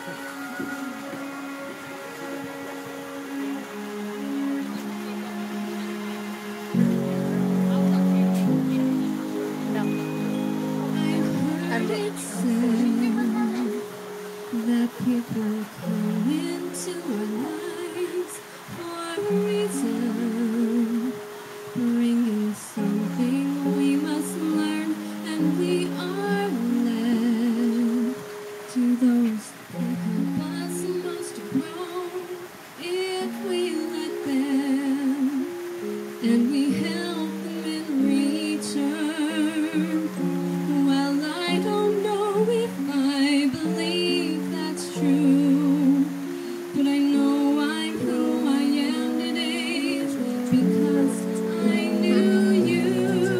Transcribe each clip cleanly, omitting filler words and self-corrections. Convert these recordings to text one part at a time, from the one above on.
That people come into our lives for a reason, bringing something we must learn, and we are led to those that help us most to grow if we let them, and we help them in return. Well, I don't know if I believe that's true, but I know I'm who I am today because I knew you.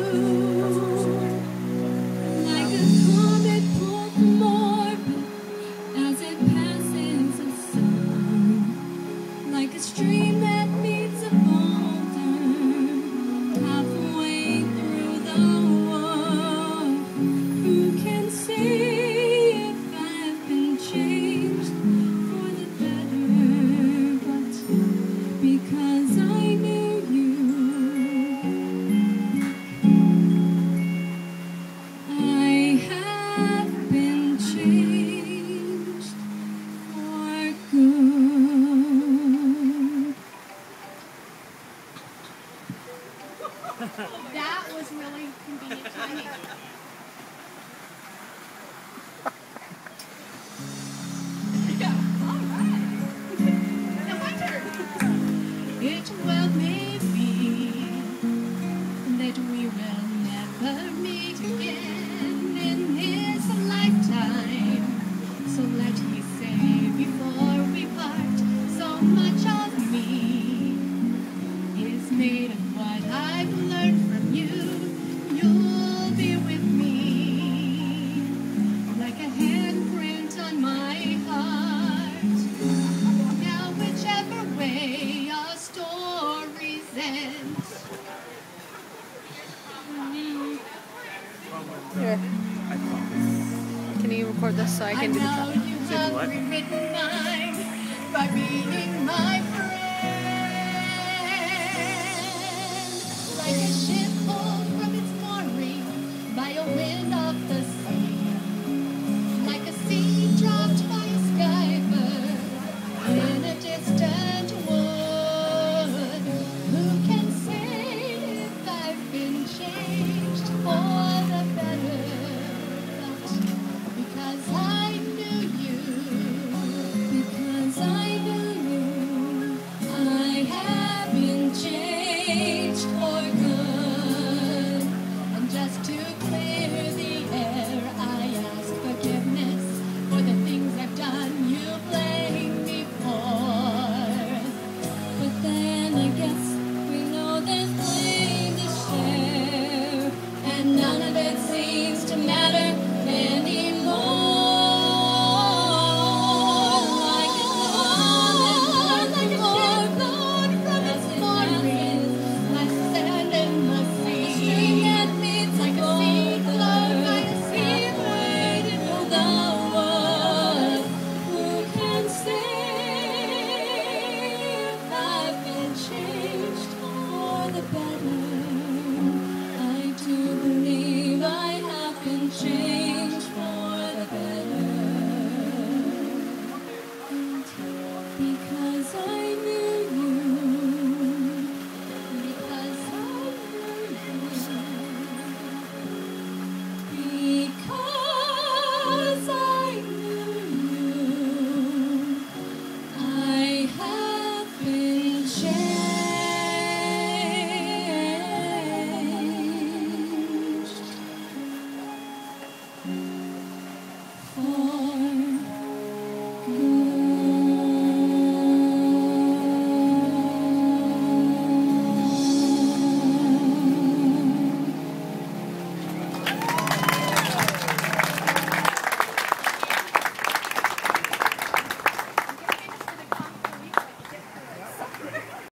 Like a comet pulled from orbit as it passes the sun, like a stream that meets a boulder halfway through the wood. Who can say changed for the better, but because I knew you, I have been changed for good. That was really convenient timing. It well may be that we will never meet again in this lifetime. So let me say before we part, so much of me is made of what I've learned from you. You'll be with me like a handprint on my heart. Now whichever way our stories end. Here. Can you record this so I can do the I know top? you have rewritten mine by being my friend. Like a ship